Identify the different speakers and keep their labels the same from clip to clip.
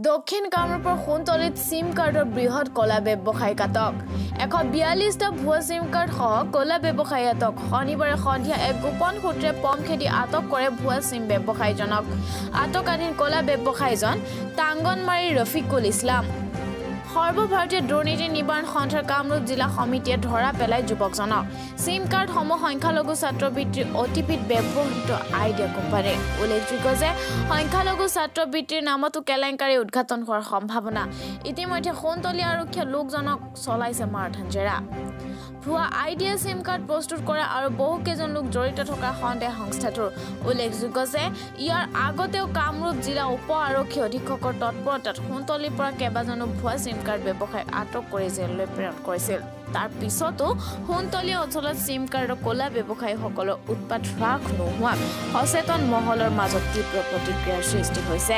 Speaker 1: দক্ষিণ কামৰূপৰ সোণতলীত সিম কাৰ্ডৰ বৃহৎ কলা ব্যৱসায়িক আটক 142টা ভুৱা সিম কাৰ্ড সহ কলা ব্যৱসায়ী আটক শনিবাৰে সন্ধিয়া এক গোপন সূত্ৰে পম খেদি আটক কৰে ভুৱা সিম ব্যৱসায়ীজনক আটকাধীন কলা ব্যৱসায়ীজন টাংগনমাৰী ৰফিকুল ইছলাম সৰ্বভাৰতীয় দুৰ্নীতি নিবাৰণ সন্থাৰ কামৰূপ জিলা সমিতিয়ে ধৰা পেলাই যুৱকজনক সিম কাৰ্ডসমূহ সংখ্যালঘু ছাত্ৰবৃত্তিৰ অটিপিত ব্যৱহৃত আইডিয়া কোম্পানী উল্লেখযোগ্য যে সংখ্যালঘু ছাত্ৰবৃত্তিৰ নামতো কেলেংকাৰী উদ্ঘাটন হোৱাৰ সম্ভাৱনা ইতিমধ্যে সোণতলী আৰক্ষীয়ে লোকজনক চলাইছে মাৰধান জেৰা ভুৱা আইডিয়া সিম কাৰ্ড প্ৰস্তুত কৰা আৰু বহুকেইজন লোক জড়িত থকা সন্দেহ সংস্থাটোৰ উল্লেখযোগ্য যে ইয়াৰ আগতেও কামৰূপ জিলা উপ আৰক্ষী অধীক্ষকৰ তৎপৰতাত সোণতলীৰ পৰা কেইবাজনো ভুৱা সিম কাৰ্ড ব্যৱসায়ীক আটক কৰি জেললৈ প্ৰেৰণ কৰিছিল তাৰ পিছতো সোণতলী অঞ্চলত সিম কাৰ্ডৰ কলা ব্যৱসায়ীসকলৰ উৎপাত হ্ৰাস নোহোৱাত সচেতন মহলৰ মাজত তীব্ৰ প্ৰতিক্ৰিয়াৰ সৃষ্টি হৈছে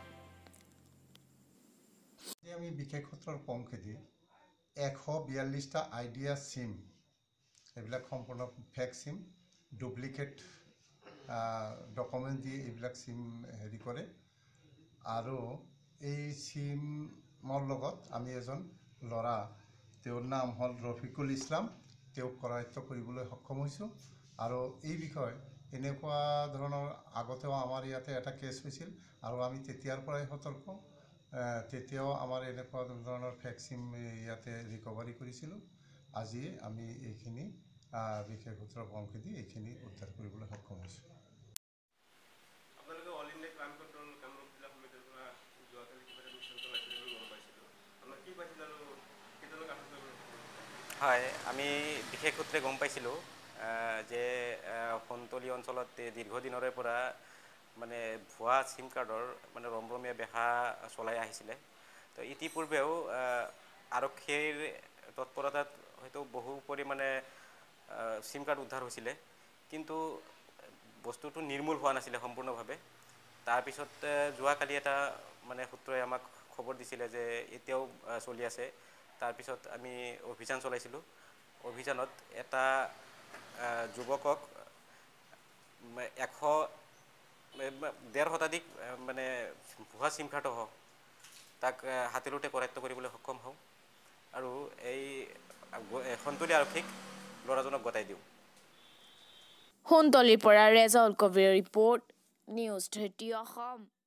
Speaker 2: আমি বিশেষ ক্ষেত্ৰৰ পম খেদি 142টা আইডিয়া সিম এইবিলাক সম্পূৰ্ণ ফেক সিম ডুপ্লিকেট ডকুমেণ্ট দি এইবিলাক সিম হেৰি কৰে আৰু এই সিমৰ লগত আমি এজন ল'ৰা তেওঁৰ নাম হ'ল ৰফিকুল ইছলাম তেওঁক কৰায়ত্ব কৰিবলৈ সক্ষম হৈছোঁ আৰু এই বিষয়ে এনেকুৱা ধৰণৰ আগতেও আমাৰ ইয়াতে এটা কেছ হৈছিল আৰু আমি তেতিয়াৰ পৰাই সতৰ্ক তেতিয়াও আমাৰ এনেকুৱা ধৰণৰ ফেক সিম ইয়াতে ৰিকভাৰী কৰিছিলোঁ আজি আমি এইখিনি বিশেষ সূত্ৰৰ পম খেদি এইখিনি উদ্ধাৰ কৰিবলৈ সক্ষম হৈছোঁ
Speaker 3: হয় আমি বিশেষ সূত্ৰে গম পাইছিলোঁ যে সোণতলী অঞ্চলত দীৰ্ঘদিনৰে পৰা মানে ভুৱা সিম কাৰ্ডৰ মানে ৰমৰমীয়া বেহা চলাই আহিছিলে তো ইতিপূৰ্বেও আৰক্ষীৰ তৎপৰতাত হয়তো বহু পৰিমাণে সিম কাৰ্ড উদ্ধাৰ হৈছিলে কিন্তু বস্তুটো নিৰ্মূল হোৱা নাছিলে সম্পূৰ্ণভাৱে তাৰপিছত যোৱাকালি এটা মানে সূত্ৰই আমাক খবৰ দিছিলে যে এতিয়াও চলি আছে তাৰপিছত আমি অভিযান চলাইছিলোঁ অভিযানত এটা যুৱকক 150 শতাধিক মানে ভুৱা সিম কাৰ্ডসহ তাক হাতেলোতে কৰায়ত্ব কৰিবলৈ সক্ষম হওঁ আৰু এই সোণতলী আৰক্ষীক ল'ৰাজনক গতাই দিওঁ
Speaker 1: সোণতলীৰ পৰা ৰেজাউল কবিৰৰ ৰিপৰ্ট নিউজ 30 অসম